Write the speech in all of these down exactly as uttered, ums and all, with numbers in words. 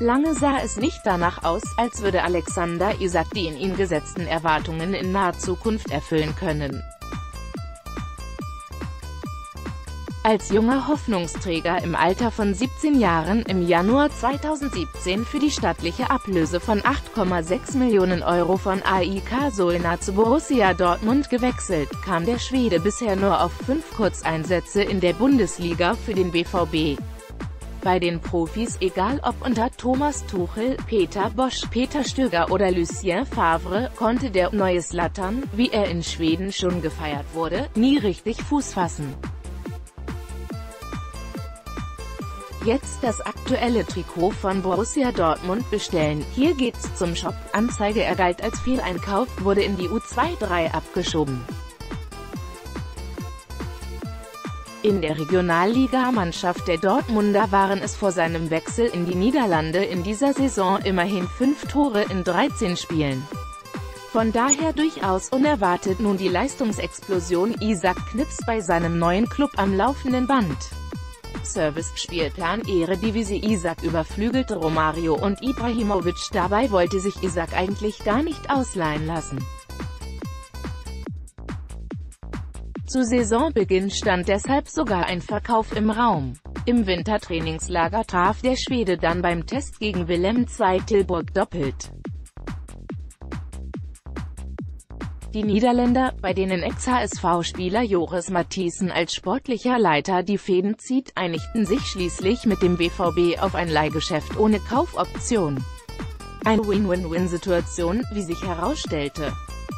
Lange sah es nicht danach aus, als würde Alexander Isak die in ihn gesetzten Erwartungen in naher Zukunft erfüllen können. Als junger Hoffnungsträger im Alter von siebzehn Jahren im Januar zweitausendsiebzehn für die stattliche Ablöse von acht Komma sechs Millionen Euro von A I K Solna zu Borussia Dortmund gewechselt, kam der Schwede bisher nur auf fünf Kurzeinsätze in der Bundesliga für den B V B. Bei den Profis, egal ob unter Thomas Tuchel, Peter Bosz, Peter Stöger oder Lucien Favre, konnte der neue Zlatan, wie er in Schweden schon gefeiert wurde, nie richtig Fuß fassen. Jetzt das aktuelle Trikot von Borussia Dortmund bestellen. Hier geht's zum Shop. Anzeige: Er galt als Fehleinkauf, wurde in die U zweiundzwanzig abgeschoben. In der Regionalliga-Mannschaft der Dortmunder waren es vor seinem Wechsel in die Niederlande in dieser Saison immerhin fünf Tore in dreizehn Spielen. Von daher durchaus unerwartet nun die Leistungsexplosion. Isak knipst bei seinem neuen Club am laufenden Band. Service-Spielplan Eredivisie: Isak überflügelte Romario und Ibrahimovic, dabei wollte sich Isak eigentlich gar nicht ausleihen lassen. Zu Saisonbeginn stand deshalb sogar ein Verkauf im Raum. Im Wintertrainingslager traf der Schwede dann beim Test gegen Willem zwei Tilburg doppelt. Die Niederländer, bei denen Ex-H S V-Spieler Joris Matthijssen als sportlicher Leiter die Fäden zieht, einigten sich schließlich mit dem B V B auf ein Leihgeschäft ohne Kaufoption. Eine Win-Win-Win-Situation, wie sich herausstellte.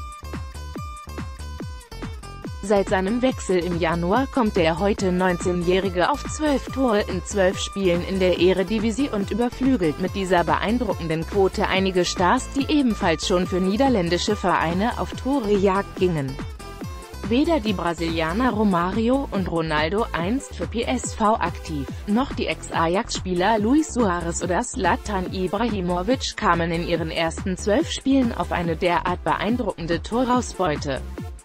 Seit seinem Wechsel im Januar kommt der heute neunzehnjährige auf zwölf Tore in zwölf Spielen in der Eredivisie und überflügelt mit dieser beeindruckenden Quote einige Stars, die ebenfalls schon für niederländische Vereine auf Torejagd gingen. Weder die Brasilianer Romario und Ronaldo, einst für P S V aktiv, noch die Ex-Ajax-Spieler Luis Suarez oder Zlatan Ibrahimovic kamen in ihren ersten zwölf Spielen auf eine derart beeindruckende Torausbeute.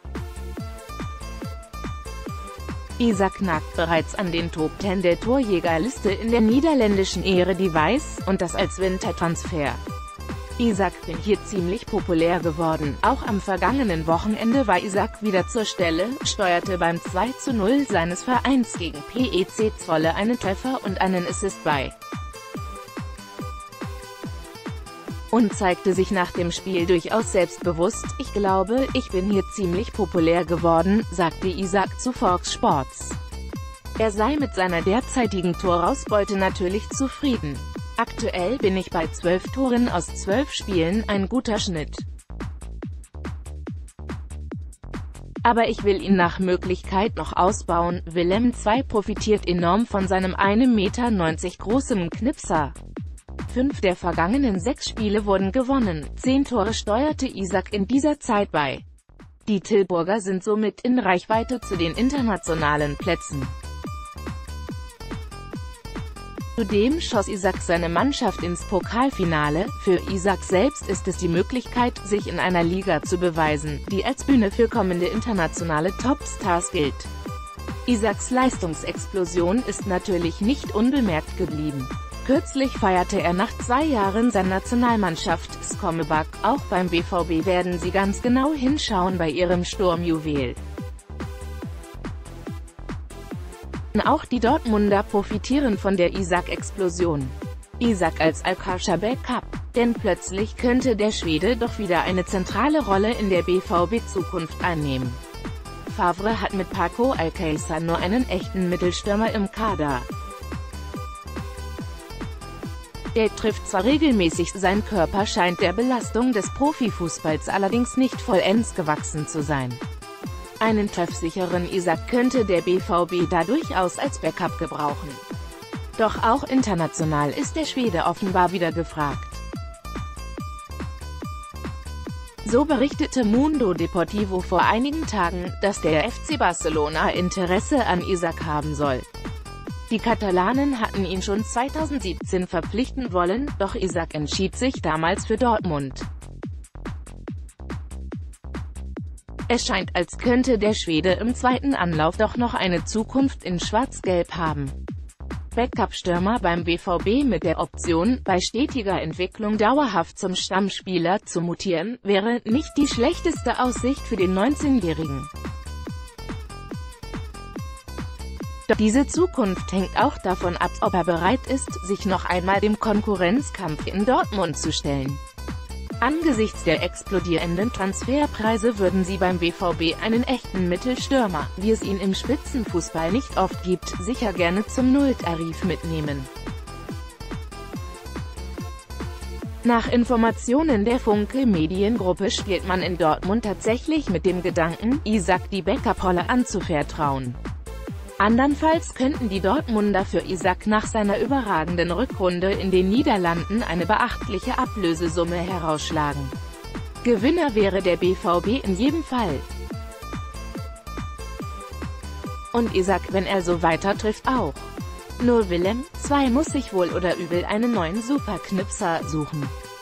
Isak knackt bereits an den Top zehn der Torjägerliste in der niederländischen Eredivisie, und das als Wintertransfer. Isak bin hier ziemlich populär geworden. Auch am vergangenen Wochenende war Isak wieder zur Stelle, steuerte beim zwei zu null seines Vereins gegen P E C Zwolle einen Treffer und einen Assist bei. Und zeigte sich nach dem Spiel durchaus selbstbewusst: Ich glaube, ich bin hier ziemlich populär geworden, sagte Isak zu Fox Sports. Er sei mit seiner derzeitigen Torausbeute natürlich zufrieden. Aktuell bin ich bei zwölf Toren aus zwölf Spielen, ein guter Schnitt. Aber ich will ihn nach Möglichkeit noch ausbauen. Willem zwei profitiert enorm von seinem ein Meter neunzig großen Knipser. Fünf der vergangenen sechs Spiele wurden gewonnen, zehn Tore steuerte Isak in dieser Zeit bei. Die Tilburger sind somit in Reichweite zu den internationalen Plätzen. Zudem schoss Isak seine Mannschaft ins Pokalfinale. Für Isak selbst ist es die Möglichkeit, sich in einer Liga zu beweisen, die als Bühne für kommende internationale Topstars gilt. Isaks Leistungsexplosion ist natürlich nicht unbemerkt geblieben. Kürzlich feierte er nach zwei Jahren seine Nationalmannschaft Comeback. Auch beim B V B werden sie ganz genau hinschauen bei ihrem Sturmjuwel. Auch die Dortmunder profitieren von der Isak-Explosion. Isak als Al-Khashab-Backup. Denn plötzlich könnte der Schwede doch wieder eine zentrale Rolle in der B V B-Zukunft einnehmen. Favre hat mit Paco Alcácer nur einen echten Mittelstürmer im Kader. Der trifft zwar regelmäßig, sein Körper scheint der Belastung des Profifußballs allerdings nicht vollends gewachsen zu sein. Einen treffsicheren Isak könnte der B V B da durchaus als Backup gebrauchen. Doch auch international ist der Schwede offenbar wieder gefragt. So berichtete Mundo Deportivo vor einigen Tagen, dass der F C Barcelona Interesse an Isak haben soll. Die Katalanen hatten ihn schon zweitausendsiebzehn verpflichten wollen, doch Isak entschied sich damals für Dortmund. Es scheint, als könnte der Schwede im zweiten Anlauf doch noch eine Zukunft in Schwarz-Gelb haben. Backup-Stürmer beim B V B mit der Option, bei stetiger Entwicklung dauerhaft zum Stammspieler zu mutieren, wäre nicht die schlechteste Aussicht für den neunzehnjährigen. Doch diese Zukunft hängt auch davon ab, ob er bereit ist, sich noch einmal dem Konkurrenzkampf in Dortmund zu stellen. Angesichts der explodierenden Transferpreise würden sie beim B V B einen echten Mittelstürmer, wie es ihn im Spitzenfußball nicht oft gibt, sicher gerne zum Nulltarif mitnehmen. Nach Informationen der Funke Mediengruppe spielt man in Dortmund tatsächlich mit dem Gedanken, Isak die Backup-Rolle anzuvertrauen. Andernfalls könnten die Dortmunder für Isak nach seiner überragenden Rückrunde in den Niederlanden eine beachtliche Ablösesumme herausschlagen. Gewinner wäre der B V B in jedem Fall. Und Isak, wenn er so weiter trifft, auch. Nur Willem zwei muss sich wohl oder übel einen neuen Superknipser suchen.